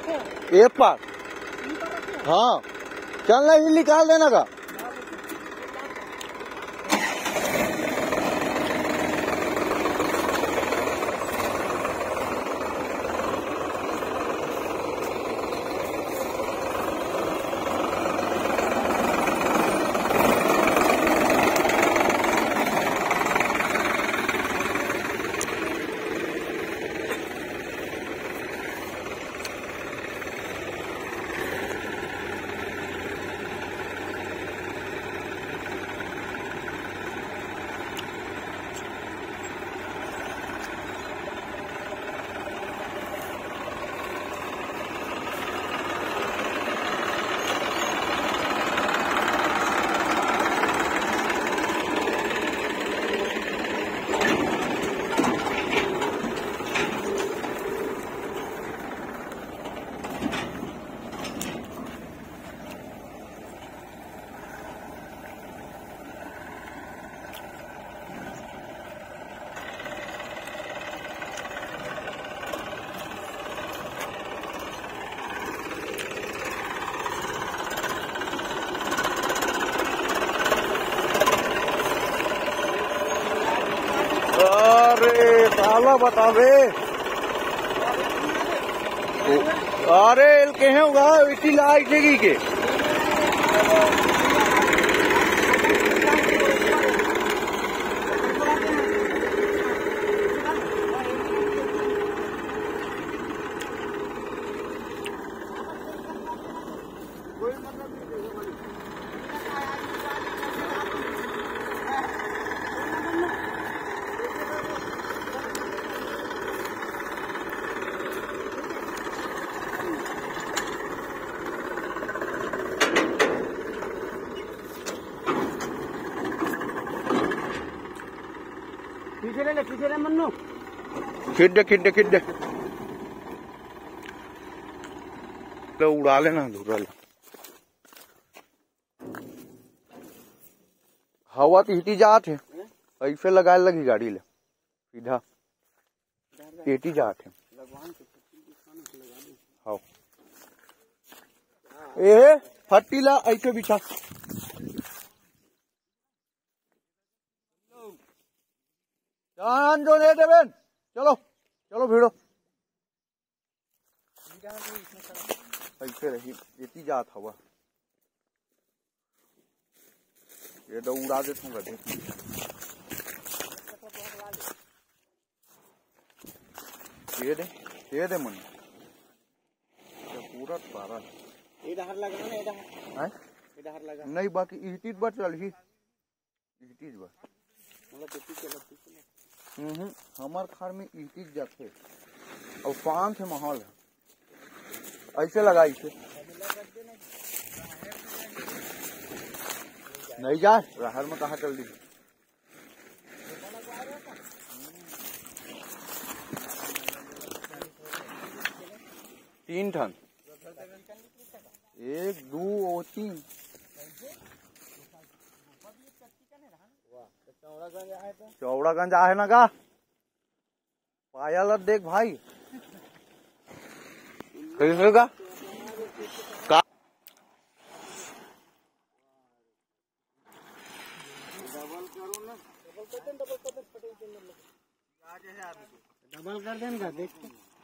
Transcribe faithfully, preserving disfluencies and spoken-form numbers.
एक पार। हाँ चलना ही निकाल देना का। अरे साला बता बे। अरे के होगा इसी लाइट लगी के। पीछे ले ले पीछे ले मन्नू। खिड्डे खिड्डे खिड्डे तो उड़ा लेना धुरल। हवा तो हिटी जात है ऐसे लगाए लगी गाड़ी ले सीधा हिटी जात है। हाँ ए फट्टी ला ऐसे बिछा। जान जो ले देवेन चलो चलो भिड़ो ऐसे रही इतनी जात हवा ये तो उड़ा दे तुम गधे। ये दे ये दे मन पूरा पारा इधर लगा ना इधर है इधर लगा नहीं बाकी इटीज बार चल ही इटीज बार मतलब कितनी चला हम्म हमार खार में इटीज जाते और पान से माहौल है ऐसे लगा इसे नहीं जाए राहर में कहा चल दी। तीन टन एक दो और तीन चौड़ागंज आहे ना का पायल देख भाई कैसे का का डबल कर देना देख